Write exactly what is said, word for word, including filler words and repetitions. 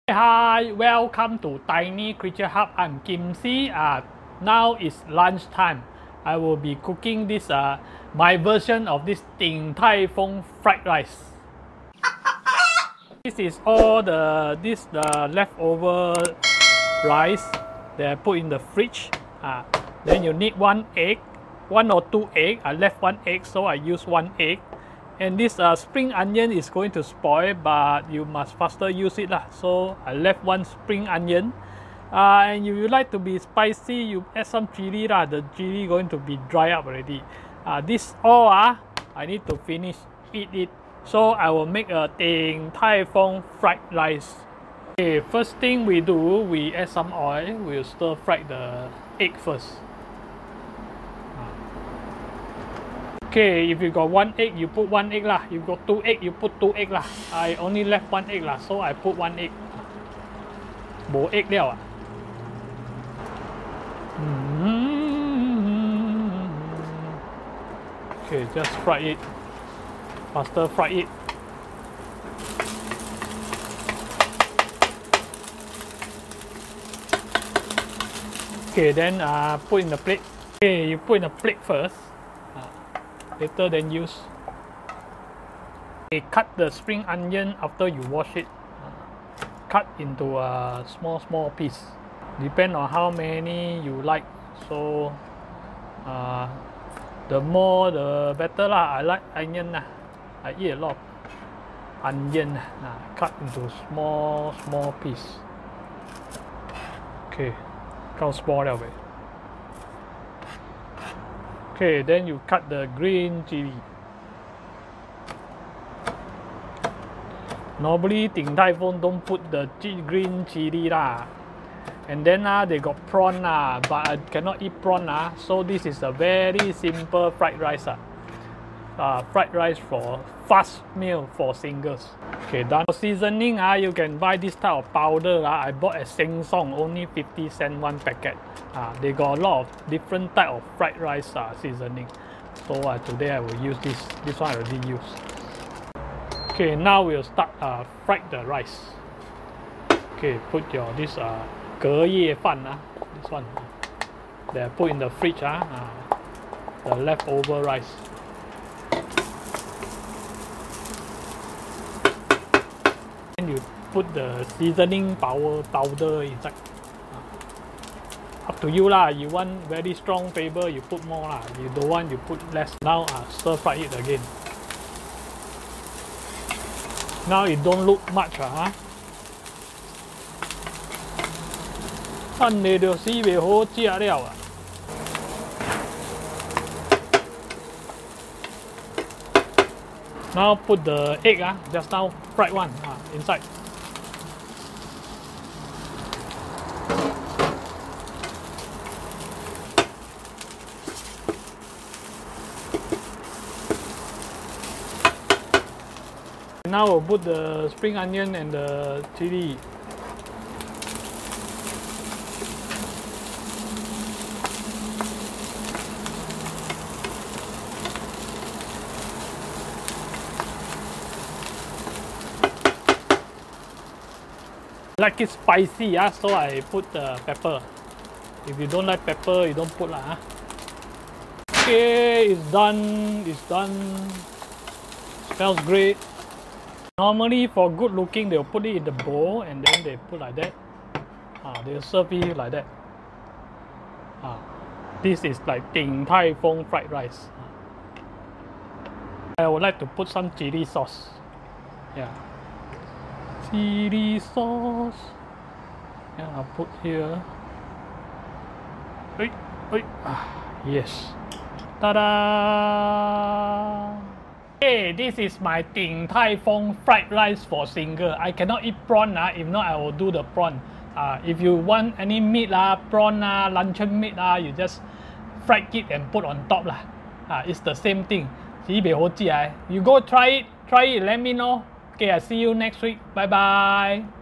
Hi, welcome to Tiny Creature Hub. I'm Kim C. Uh, now it's lunchtime. I will be cooking this uh, my version of this Din Tai Fung fried rice. This is all the this the leftover rice that I put in the fridge. Uh, then you need one egg, one or two egg. I left one egg, so I use one egg. And this uh, spring onion is going to spoil, but you must faster use it lah. So I left one spring onion. Uh, and if you like to be spicy, you add some chili lah. The chili going to be dry up already. Uh, this all ah, I need to finish eat it. So I will make a Din Tai Fung fried rice. Okay, first thing we do, we add some oil. We'll stir fry the egg first. Okay, if you got one egg, you put one egg lah. You got two egg, you put two egg lah. I only left one egg lah, so I put one egg. Bo egg liao ah. Okay, just fry it. Faster fry it. Okay, then uh, put in the plate. Okay, you put in the plate first. Later then use. Okay, cut the spring onion after you wash it. Uh, cut into a small small piece. Depend on how many you like. So uh, the more the better lah. I like onion lah. I eat a lot of onion. Uh, cut into small small piece. Okay, 夠 small 了未? Okay, then you cut the green chili. Normally, Din Tai Fung don't put the green chili lah. And then uh, they got prawn lah, but I cannot eat prawn lah. So this is a very simple fried rice ah. Uh, fried rice for fast meal for singles. Okay, done. For seasoning ah, you can buy this type of powder ah. I bought at Sheng Siong, only fifty cent one packet. Uh, they got a lot of different type of fried rice uh, seasoning. So uh, today I will use this. This one I already used. Okay, now we'll start uh, fry the rice. Okay, put your this uh, 隔夜饭 uh, this one that I put in the fridge uh, uh, the leftover rice. And you put the seasoning power powder inside. Up to you lah. You want very strong flavor, you put more lah. You don't want, you put less. Now uh, stir fry it again. Now it don't look much ah. Uh, ăn你就死未好食了啊。Now put the egg ah, just now fried one ah, inside. Now we'll put the spring onion and the chili. I like it spicy, ah, so I put the pepper. If you don't like pepper, you don't put lah. Okay, it's done. It's done. Smells great. Normally, for good looking, they'll put it in the bowl and then they put like that. Ah, they'll serve it like that. Ah, this is like Din Tai Fung fried rice. I would like to put some chili sauce. Yeah, chili sauce. Yeah, I'll put here. Wait, wait. Ah, yes. Ta-da! Hey, this is my Din Tai Fung fried rice for single. I cannot eat prawn ah. If not, I will do the prawn. Uh, if you want any meat ah, prawn ah, luncheon meat ah, you just fry it and put on top lah. Uh, it's the same thing. You go try it, try it. Let me know. Okay, I see you next week. Bye bye.